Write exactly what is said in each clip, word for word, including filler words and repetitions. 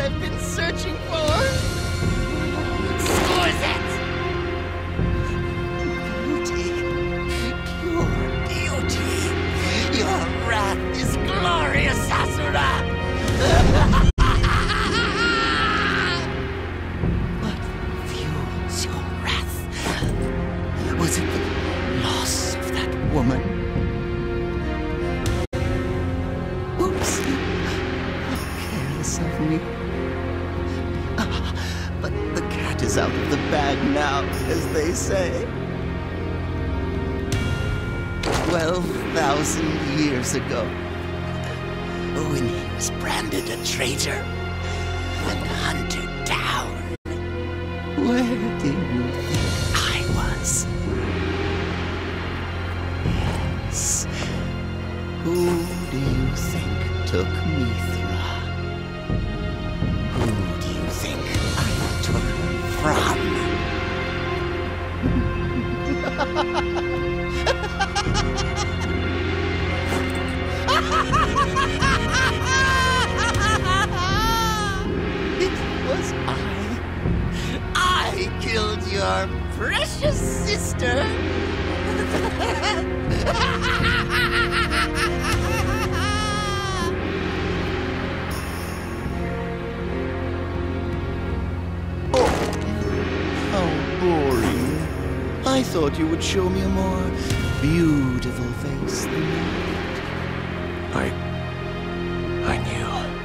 I've been searching for. Exquisite! Beauty. Pure beauty. Your wrath is glorious, Asura! What fuels your wrath? Was it the loss of that woman? Oops. Careless of me. Ah, but the cat is out of the bag now, as they say. Twelve thousand years ago, when he was branded a traitor and hunted down. Where do you think I was? Yes. Who do you think took Mithra? Who do you think I took from? It was I. I killed your precious sister. Oh, how boring. I thought you would show me a more beautiful face than that. I... I knew.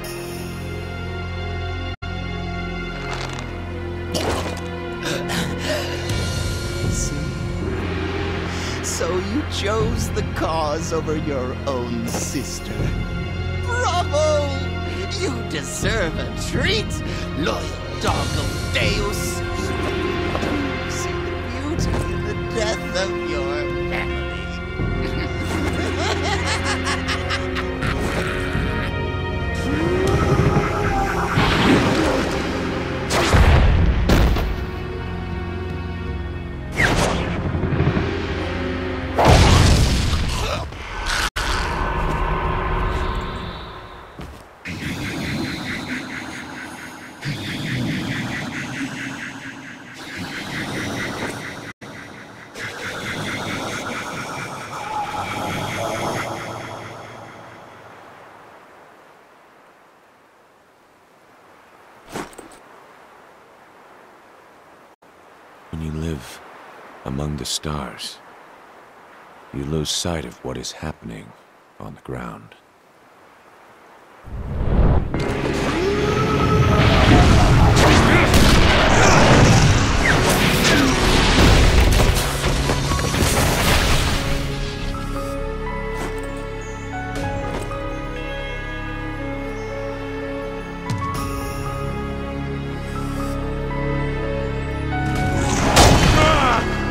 See? So you chose the cause over your own sister. Bravo! You deserve a treat, loyal dog of Deus. See the beauty in the death of your family. When you live among the stars, you lose sight of what is happening on the ground.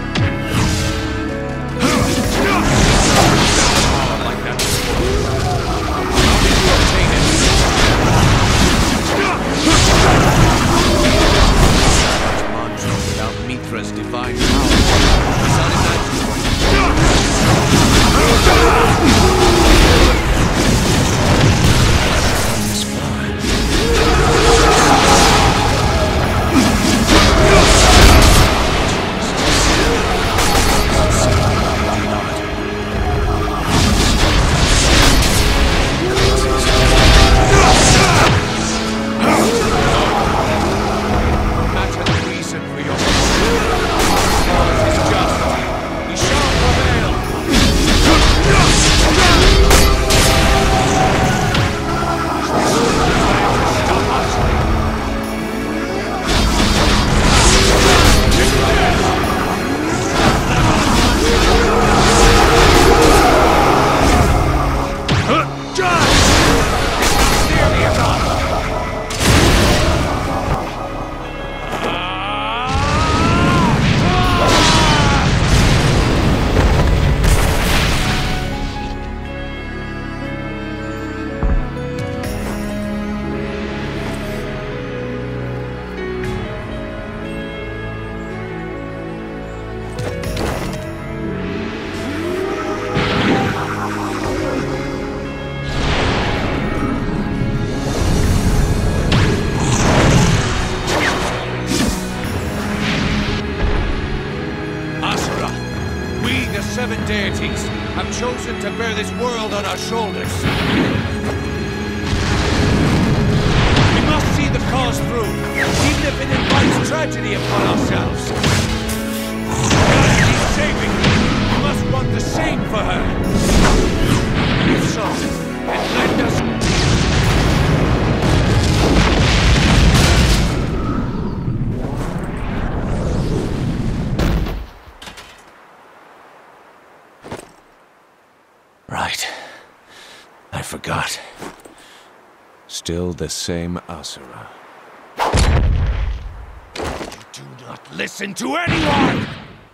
Like that. deities have chosen to bear this world on our shoulders. We must see the cause through, even if it invites tragedy upon ourselves. God keeps saving her. We must want the same for her. If so, then lend us... Right. I forgot. Still the same Asura. You do not listen to anyone!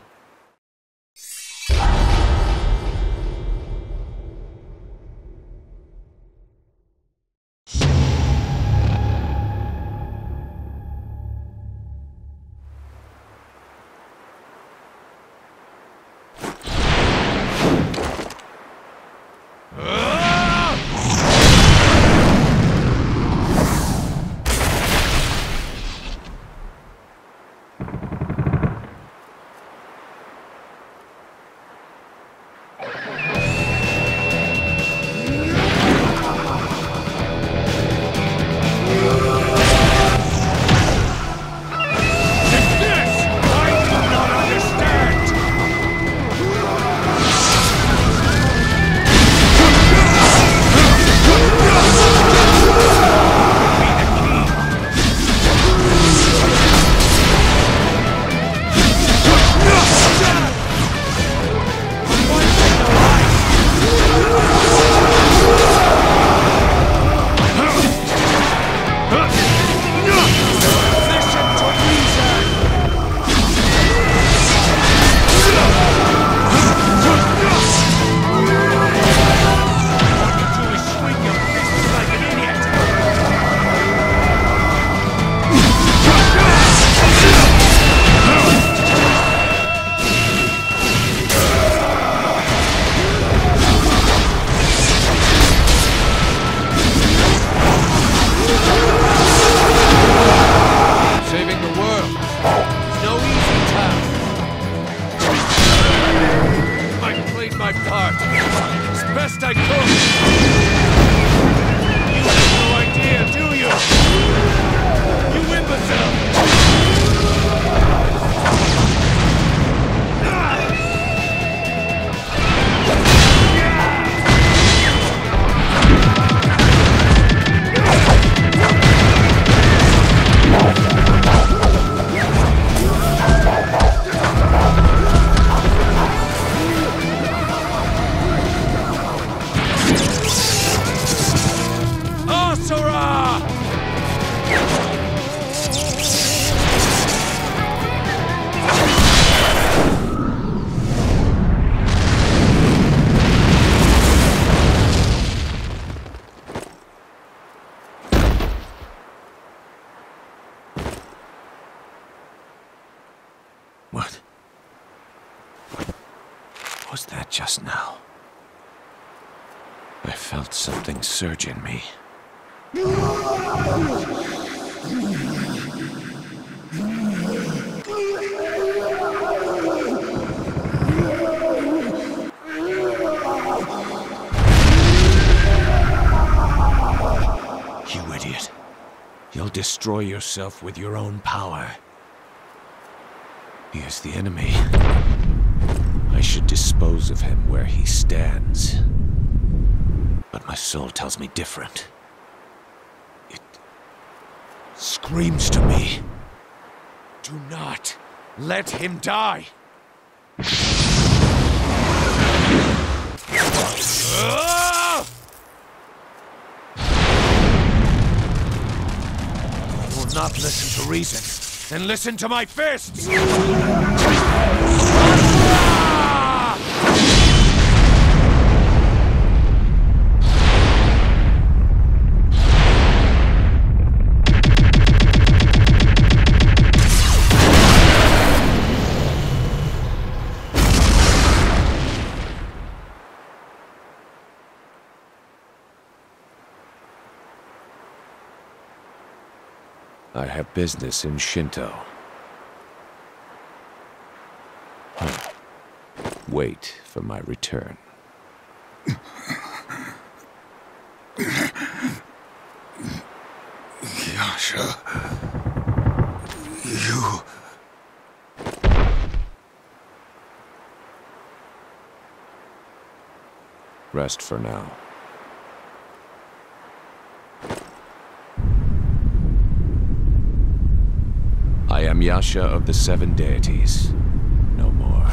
What? What was that just now? I felt something surge in me. You idiot. You'll destroy yourself with your own power. He is the enemy. I should dispose of him where he stands. But my soul tells me different. It screams to me. Do not let him die! You will not listen to reason. Then listen to my fists! I have business in Shinto. Huh. wait for my return. Yasha... You... Rest for now. I am Yasha of the Seven Deities. No more.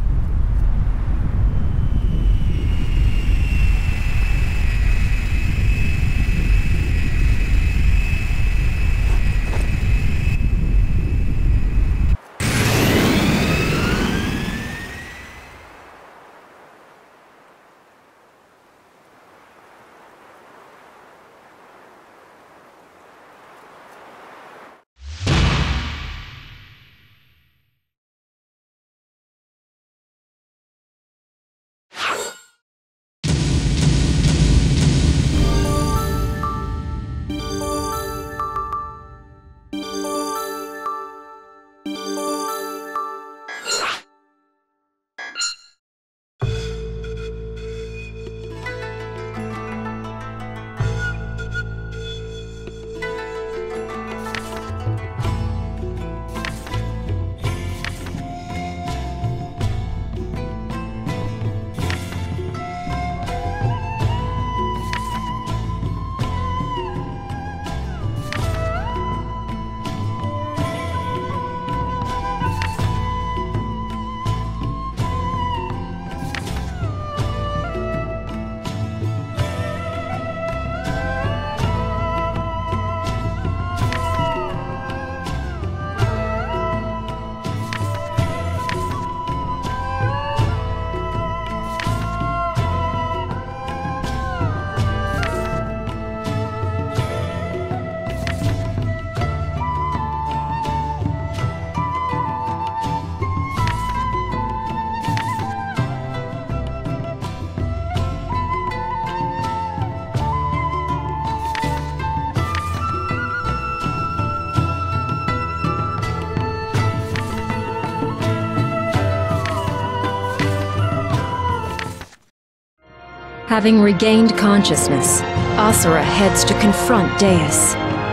Having regained consciousness, Asura heads to confront Deus.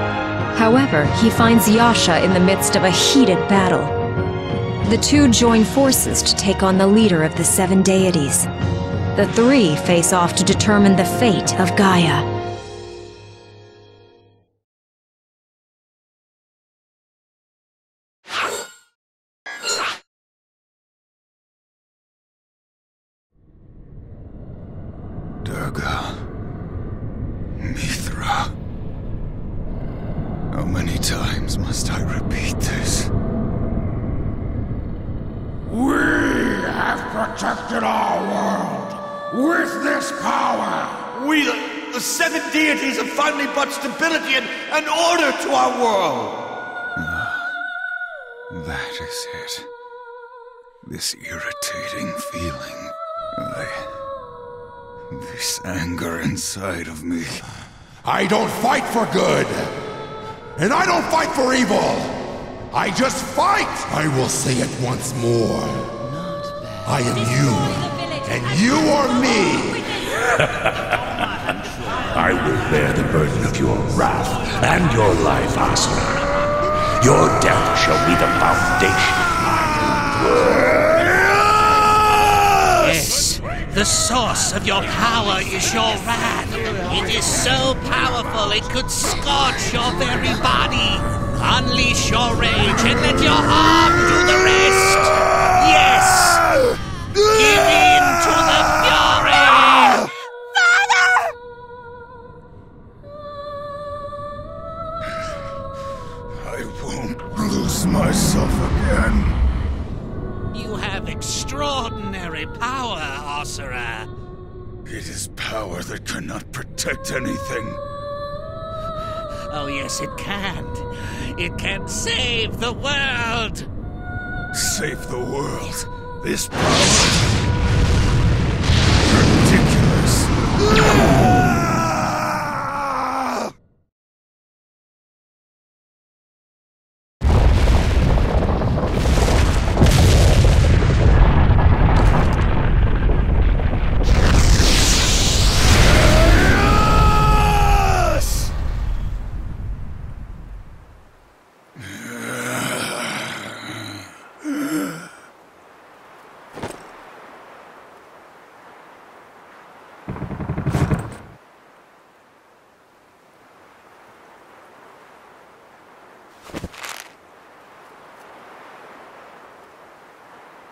However, he finds Yasha in the midst of a heated battle. The two join forces to take on the leader of the Seven Deities. The three face off to determine the fate of Gaia. Durga... Mithra... How many times must I repeat this? We have protected our world with this power! We, the, the Seven Deities, have finally brought stability and, and order to our world! Ah, that is it. This irritating feeling. I... This anger inside of me. I don't fight for good! And I don't fight for evil! I just fight! I will say it once more. I am you, and you are me! I will bear the burden of your wrath and your life, Asura. Your death shall be the foundation of my world. Yes, the source of your power is your wrath. It is so powerful it could scorch your very body. Unleash your rage and let your arm do the rest. Yes! Give in to the fury! I won't lose myself again. You have extraordinary power, Asura. It is power that cannot protect anything. Oh yes, it can. It can save the world. Save the world. This power. Ridiculous.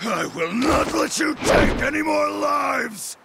I will not let you take any more lives!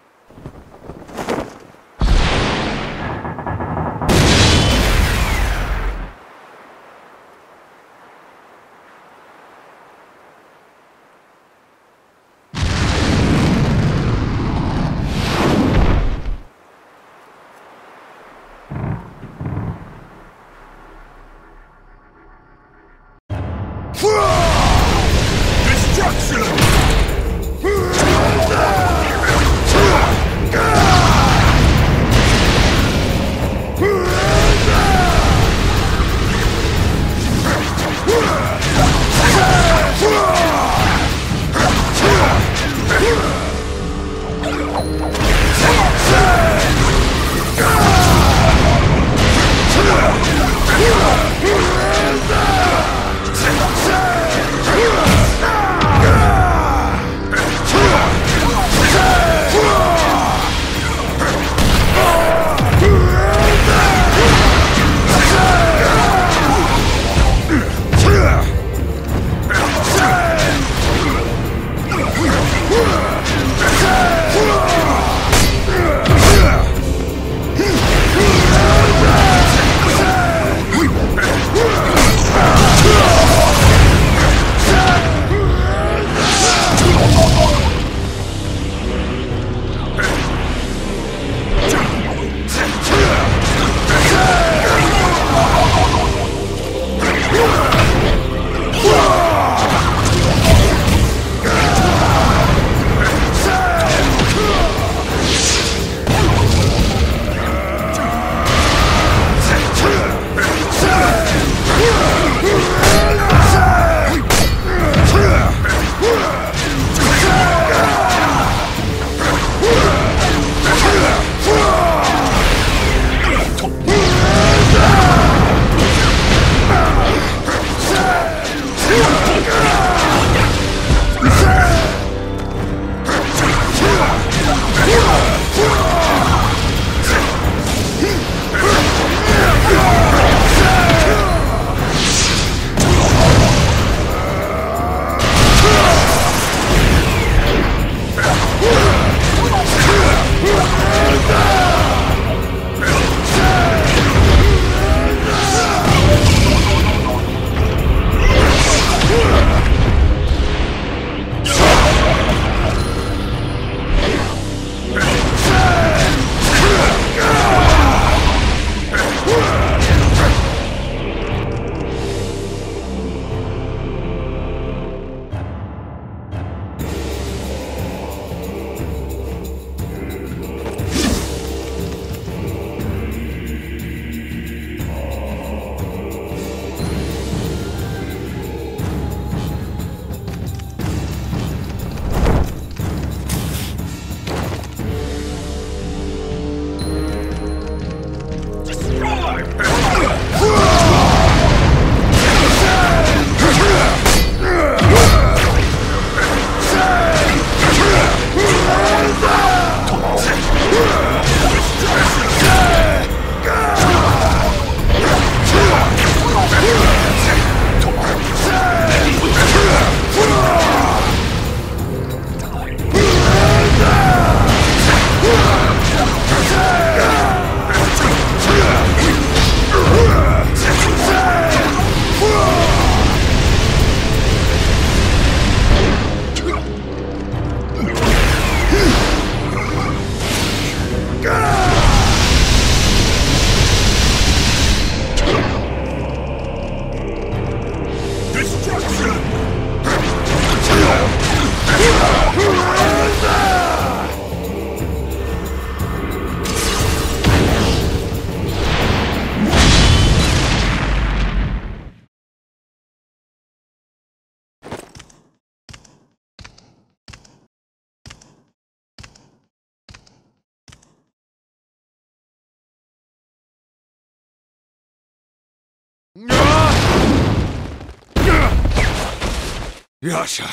Yasha!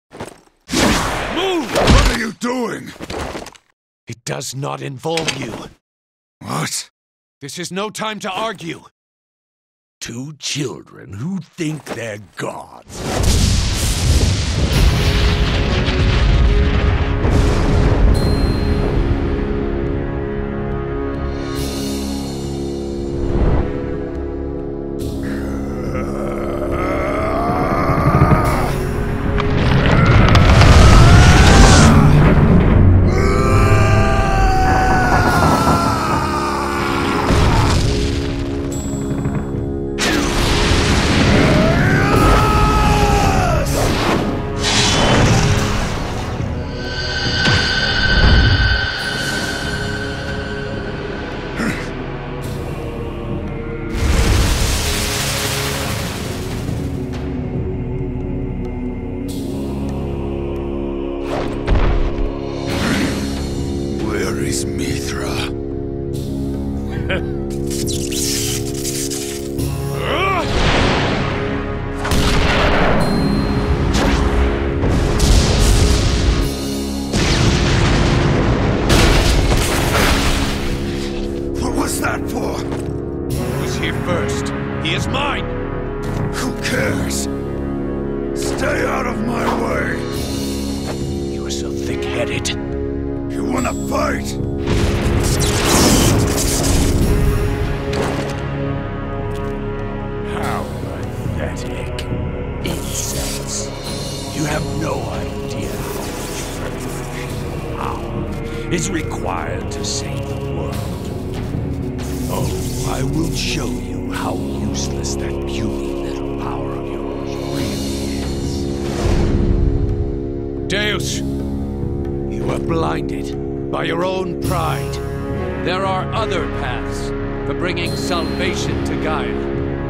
Move! What are you doing? It does not involve you. What? This is no time to argue. Two children who think they're gods. Who cares? Stay out of my way! You're so thick-headed. You wanna fight? How pathetic. Insects. You have no idea how much power is required to save the world. Oh, I will show you how useless that puny little power of yours really is. Deus, you are blinded by your own pride. There are other paths for bringing salvation to Gaia.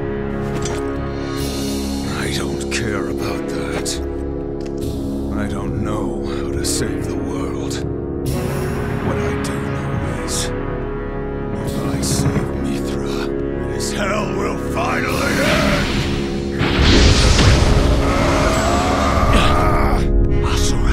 I don't care about that. I don't know how to save the world. What I do know is, if I save Mithra, this hell will finally end! Asura.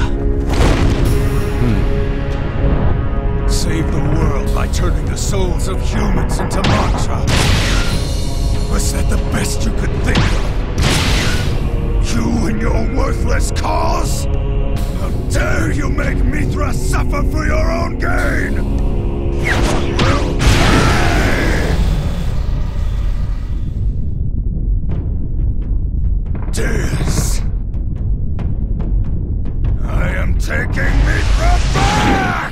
Hmm. Save the world by turning the souls of humans into mantra. Was that the best you could think of? You and your worthless cause? How dare you make Mithra suffer for your own gain! You will pay! Deus! I am taking Mithra back!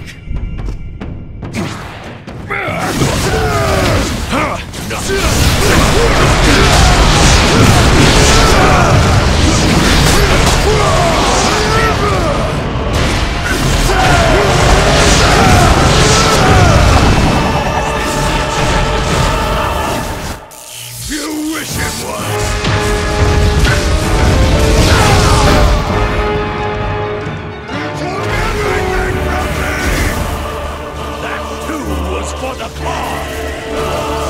You wish it was! You took everything from me! That too was for the cause!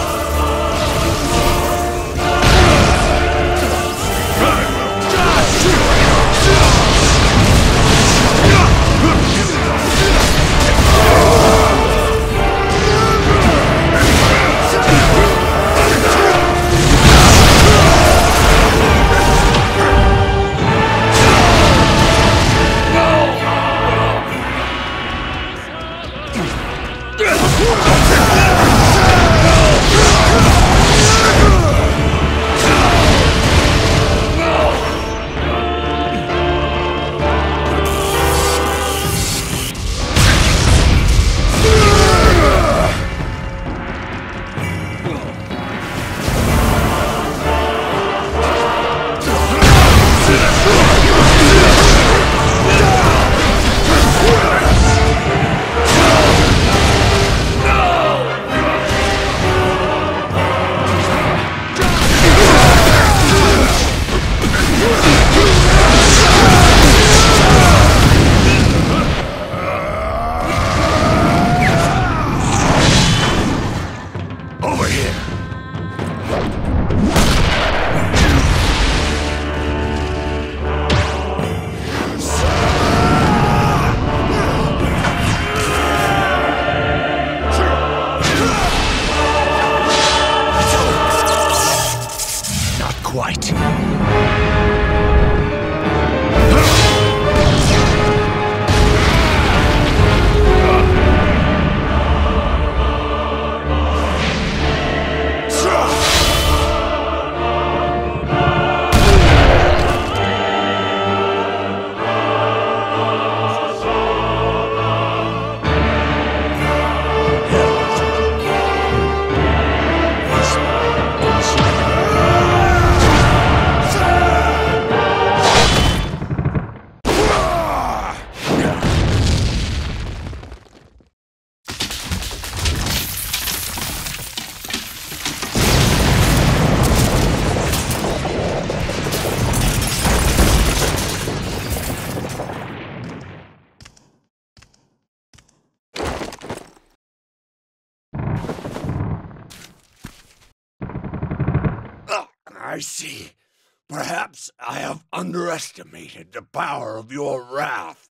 I see. Perhaps I have underestimated the power of your wrath.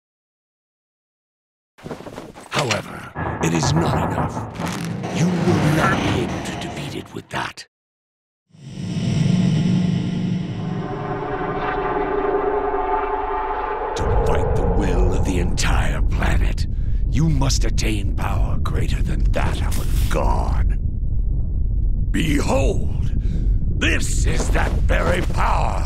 However, it is not enough. You will not be able to defeat it with that. must attain power greater than that of a god. Behold, this is that very power.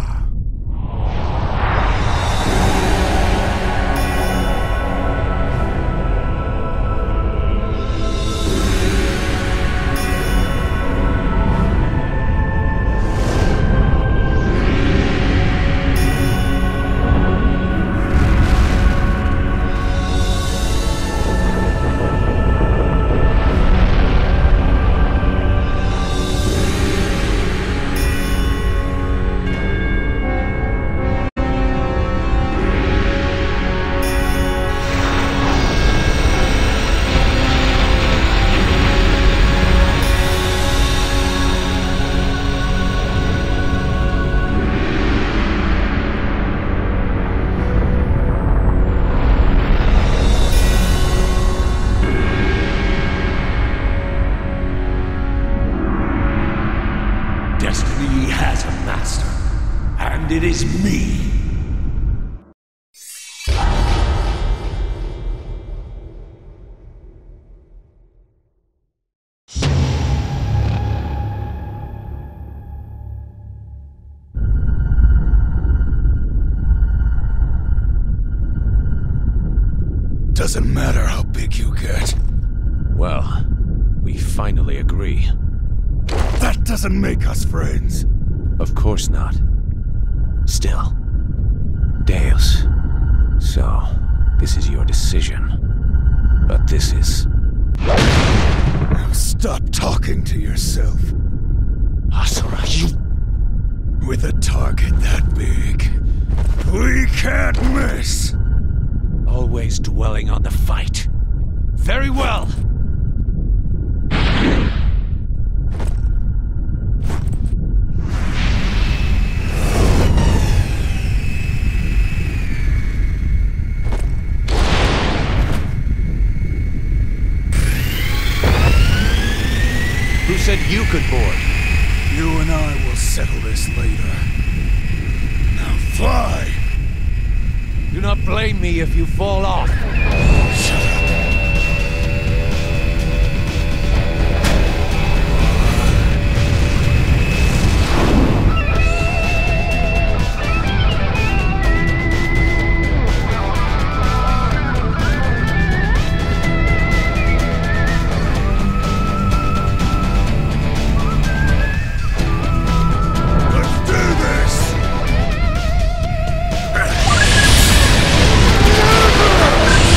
Destiny has a master, and it is me. Doesn't matter how big you get. Well, we finally agree. That doesn't make us friends. Of course not. Still, Deus. So, this is your decision. But this is... Now stop talking to yourself. Asura, you... With a target that big, we can't miss. Always dwelling on the fight. Very well! Who said you could board? You and I will settle this later. Now fly! Do not blame me if you fall off. Shut up. Let's do this!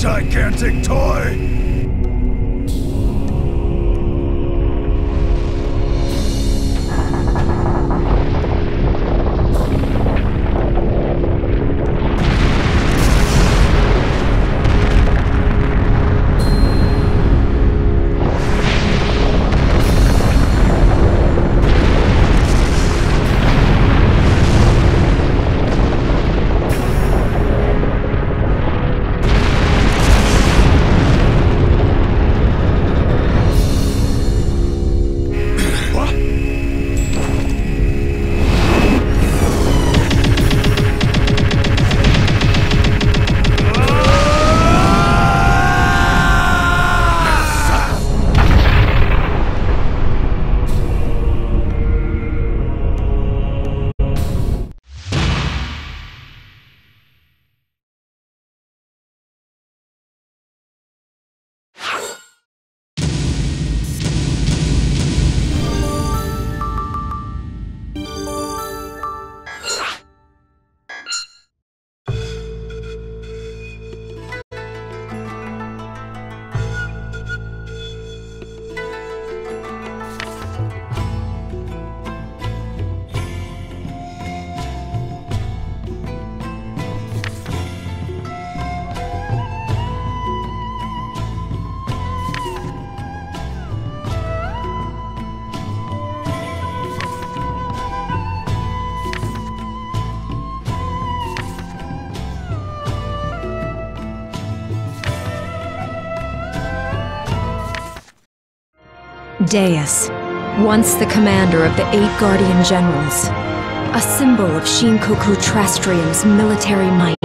gigantic toy! Deus, once the commander of the Eight Guardian Generals, a symbol of Shinkoku Trastrium's military might,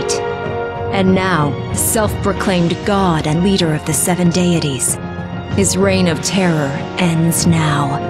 and now self-proclaimed god and leader of the Seven Deities. His reign of terror ends now.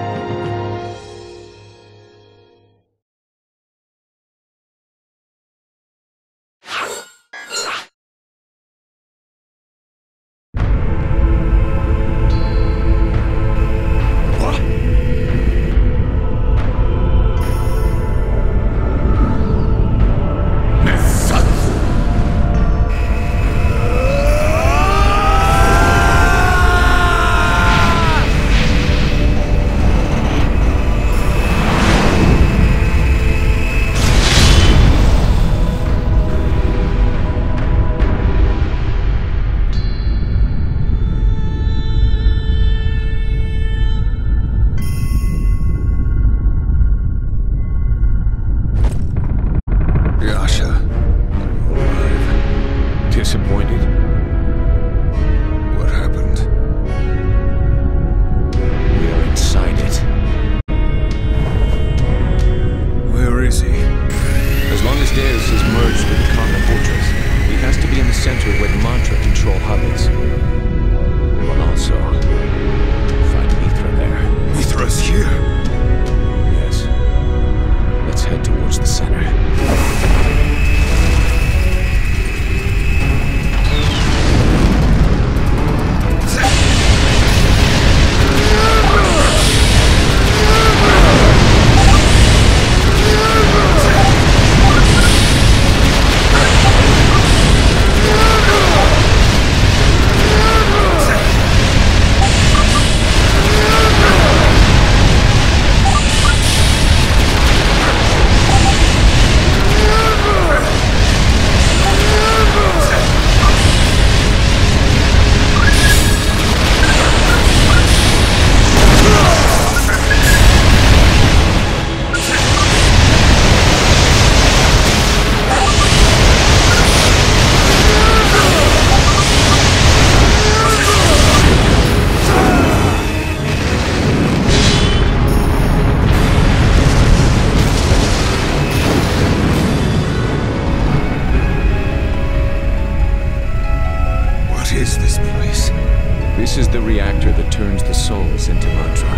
This is the reactor that turns the souls into mantra.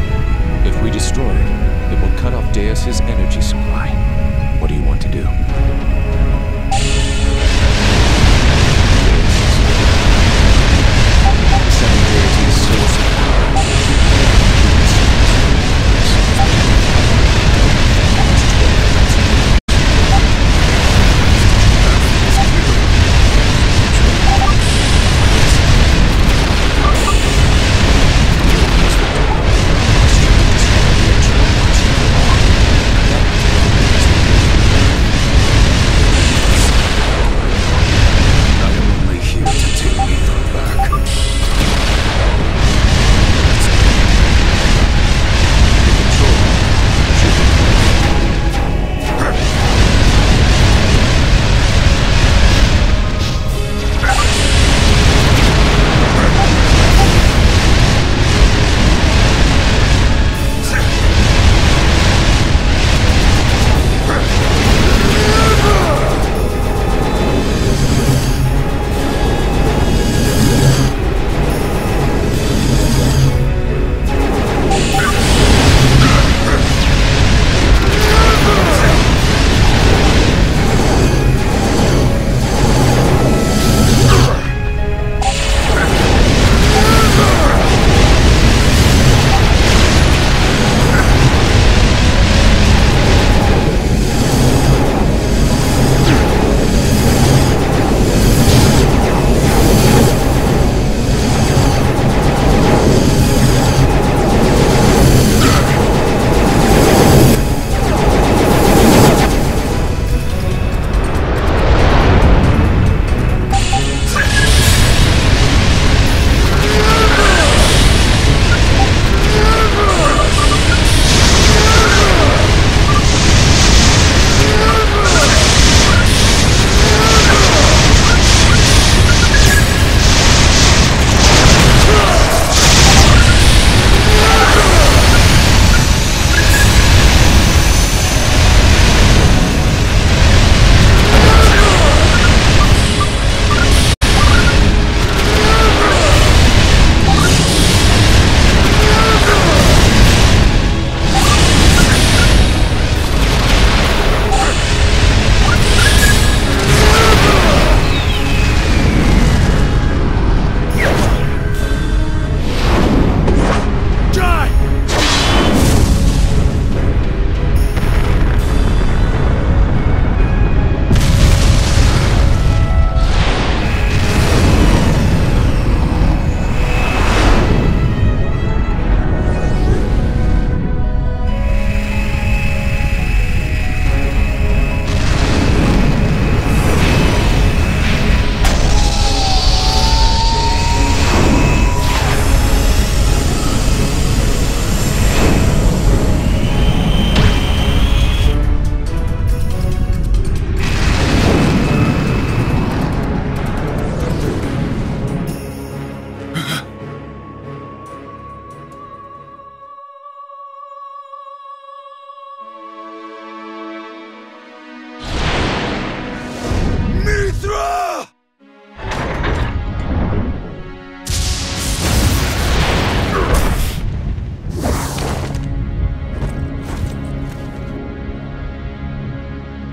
If we destroy it, it will cut off Deus's energy supply. What do you want to do? The Seven Deities' source of power.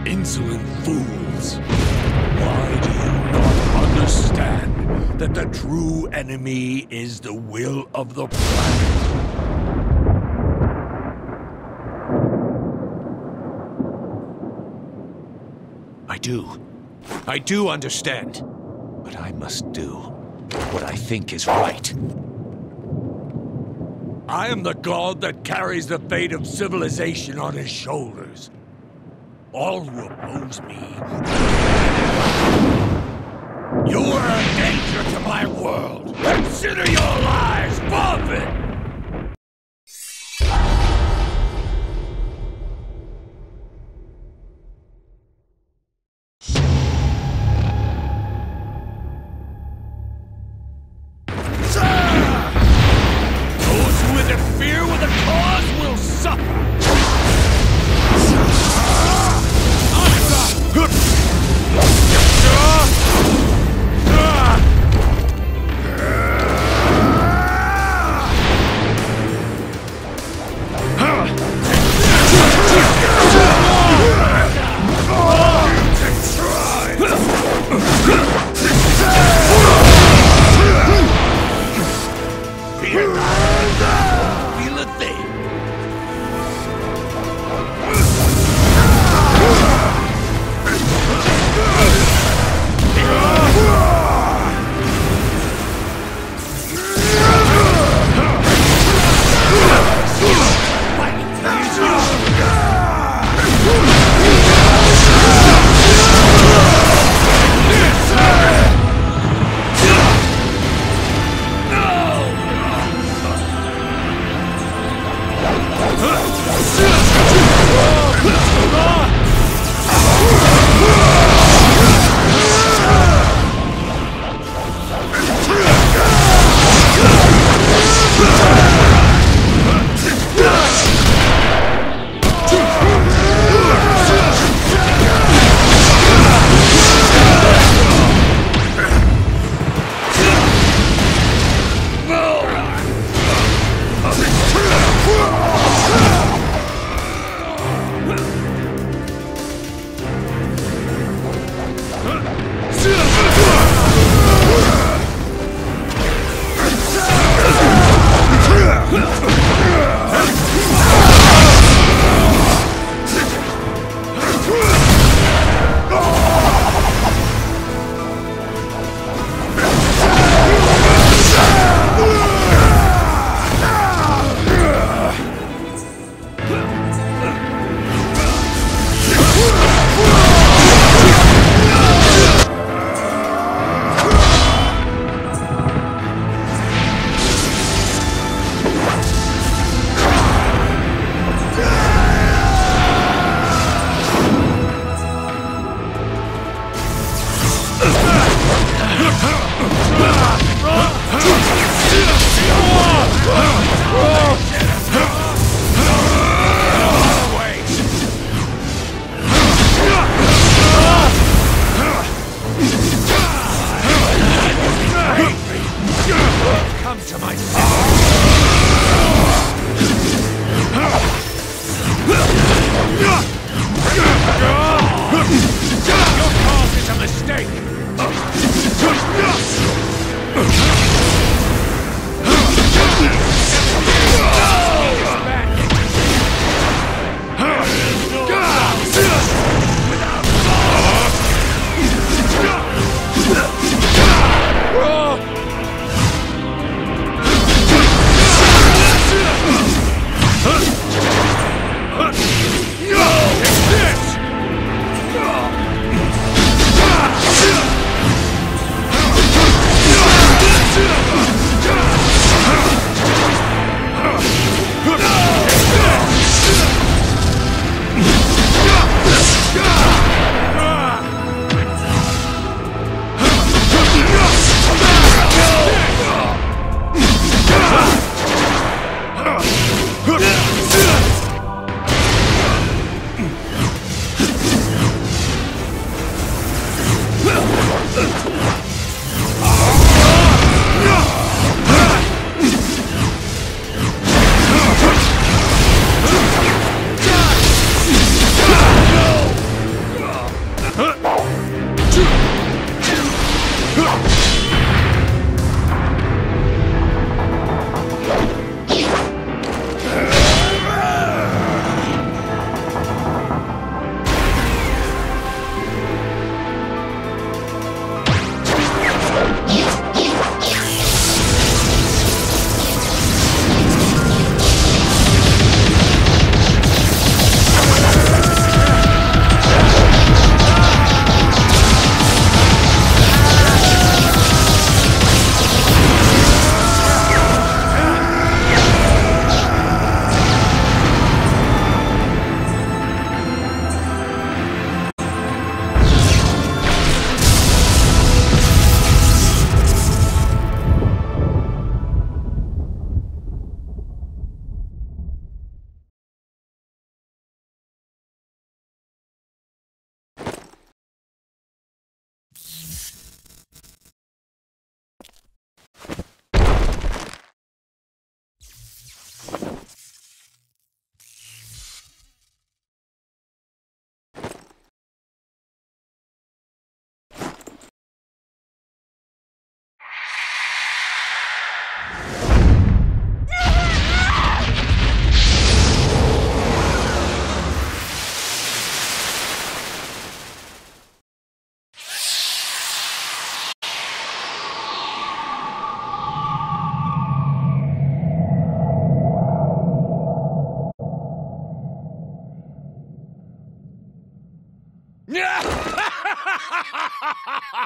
Insolent fools! Why do you not understand that the true enemy is the will of the planet? I do. I do understand. But I must do what I think is right. I am the god that carries the fate of civilization on his shoulders. All who oppose me... You are a danger to my world! Consider your lives forfeit!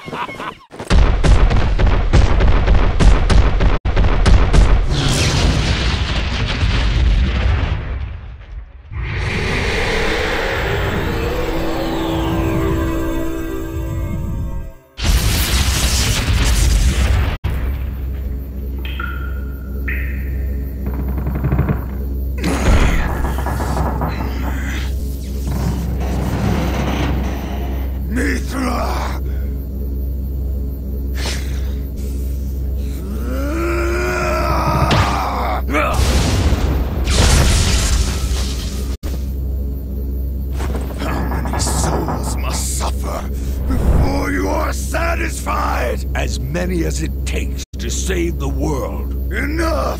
As many as it takes to save the world. Enough!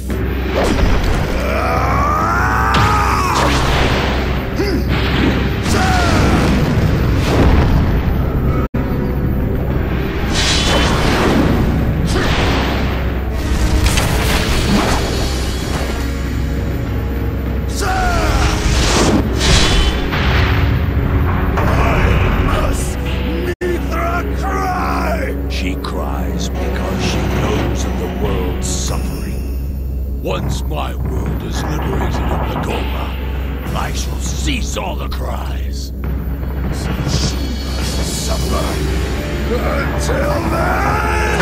Once my world is liberated of the Goma, I shall cease all the cries. Suffer until then!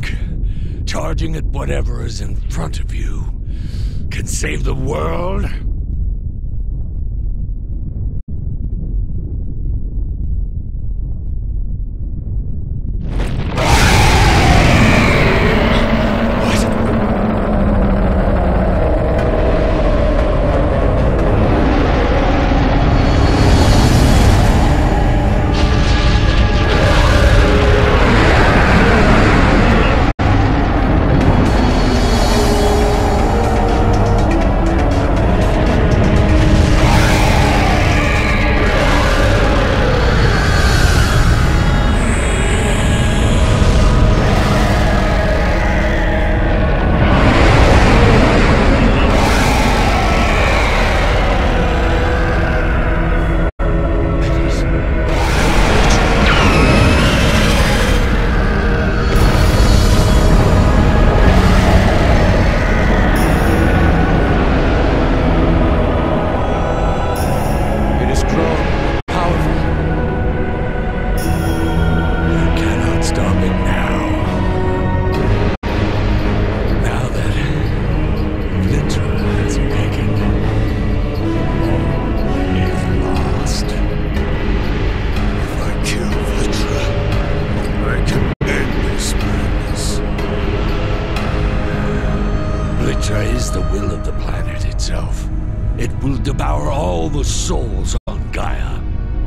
charging at whatever is in front of you, can save the world? Is the will of the planet itself. It will devour all the souls on Gaia.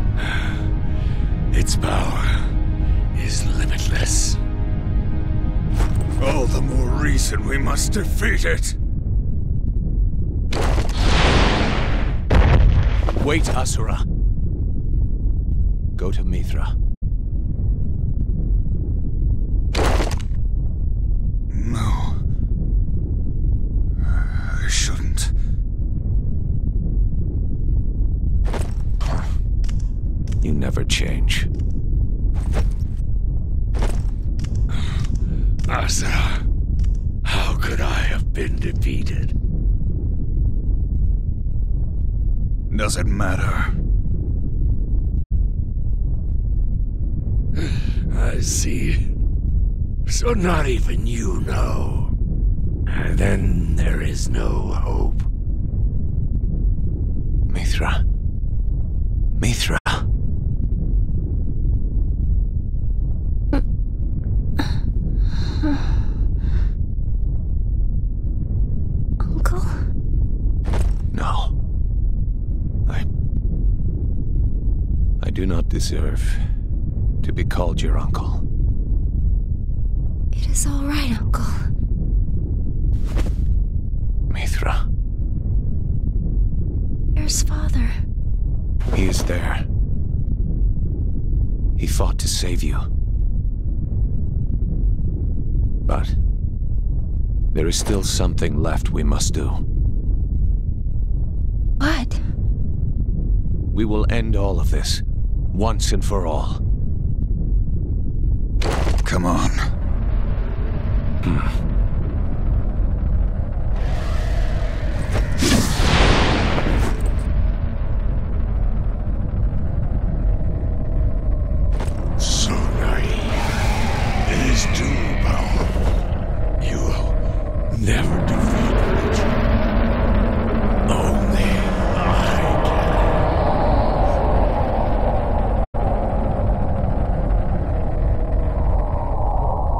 Its power is limitless. All the more reason we must defeat it. Wait, Asura. Go to Mithra. No. I shouldn't. You never change. Asura, how could I have been defeated? Doesn't matter. I see. So not even you know. And then there is no hope. Mithra. Mithra. Uncle? No. I... I do not deserve to be called your uncle. It is all right, Uncle. Mithra. Where's Father? He is there. He fought to save you. But there is still something left we must do. What? We will end all of this, once and for all. Come on. Hmm. Never defeat Witcher. Only I can.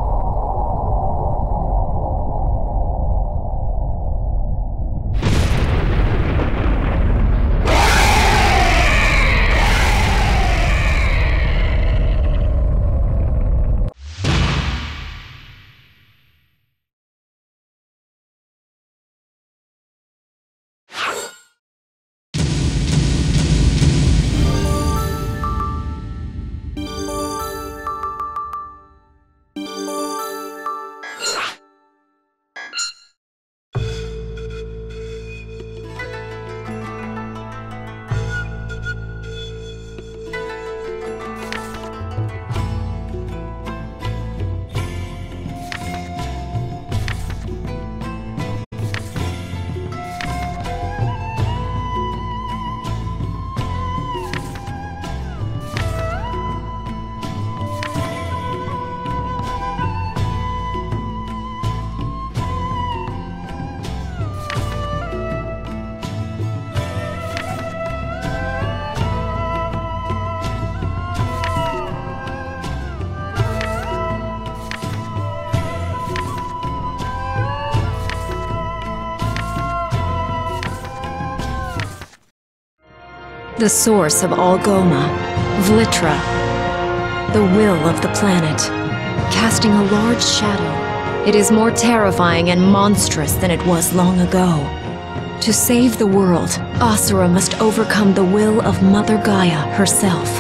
The source of all Goma, Vlitra, the will of the planet, casting a large shadow. It is more terrifying and monstrous than it was long ago. To save the world, Asura must overcome the will of Mother Gaia herself.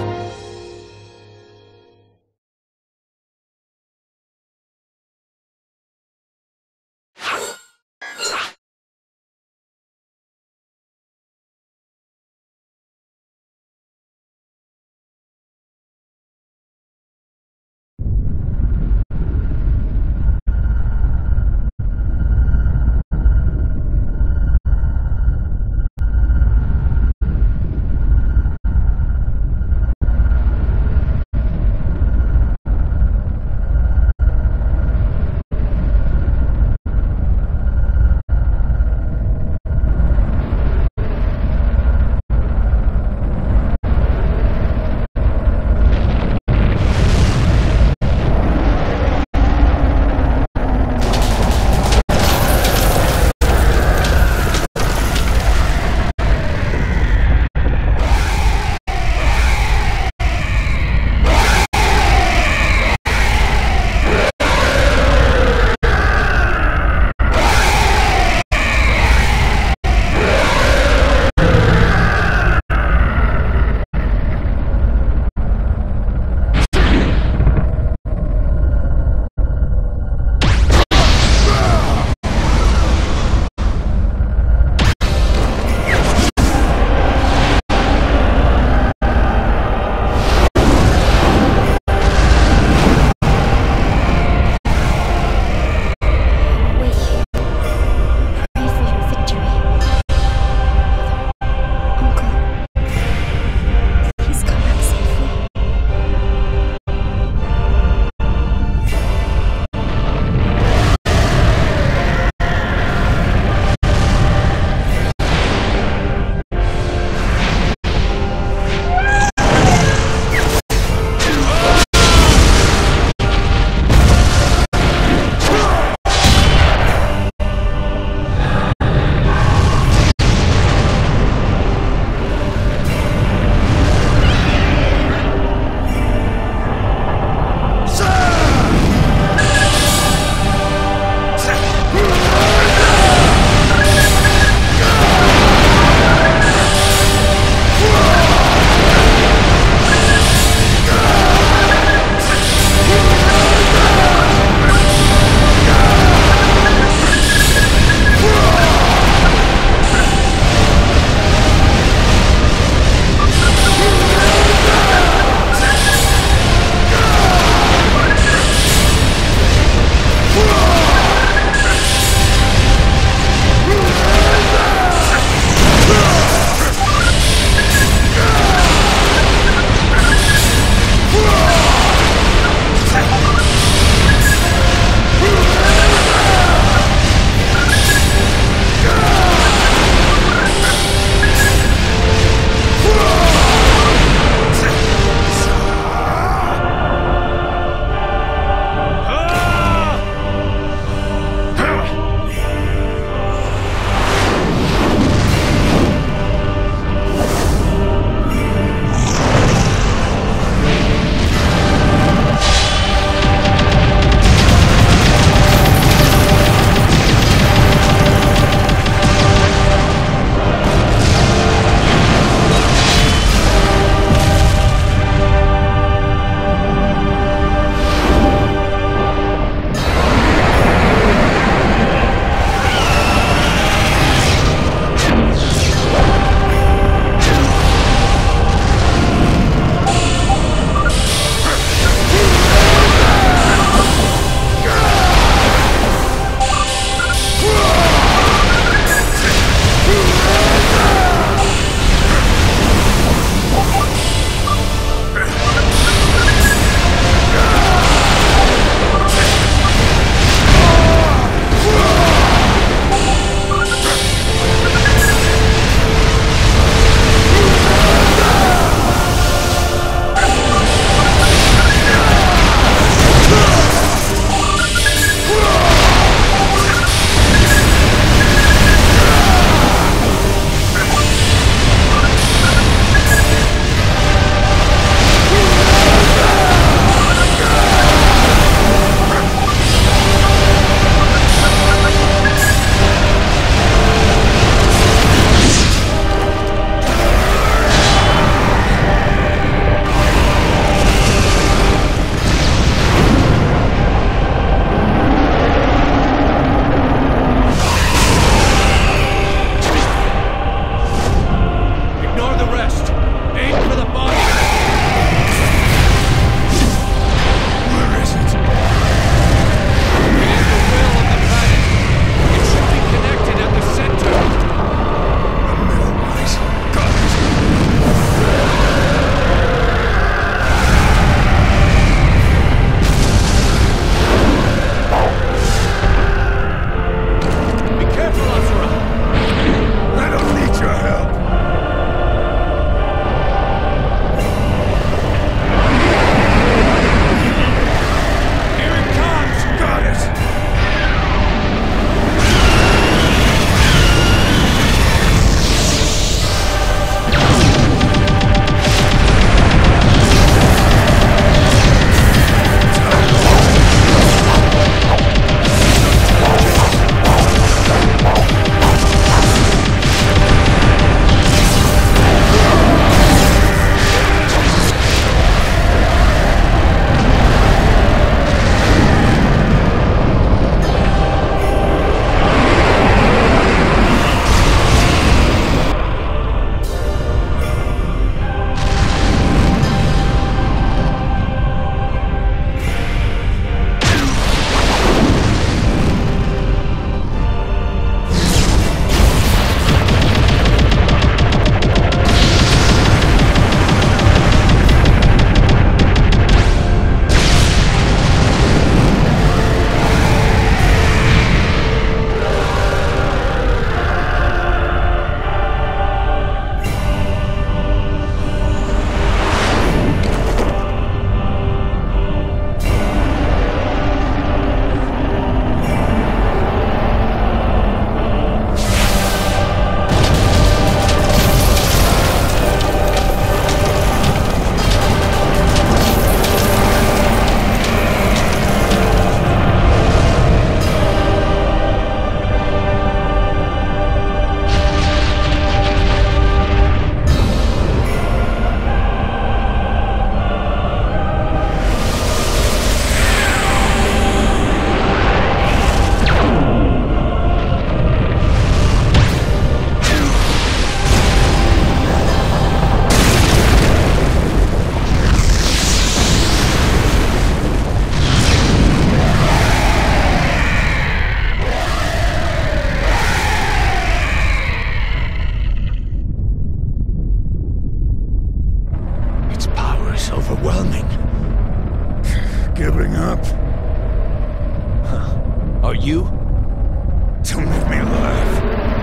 about you? Don't make me laugh.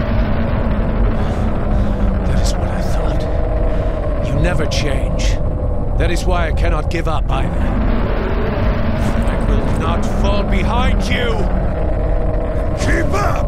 That is what I thought. You never change. That is why I cannot give up either. I will not fall behind you! Keep up!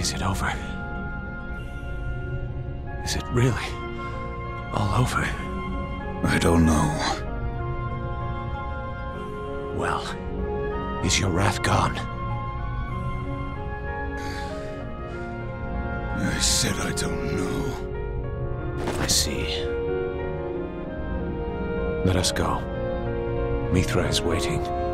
Is it over? Is it really all over? I don't know. Well, is your wrath gone? I said I don't know. I see. Let us go. Mithra is waiting.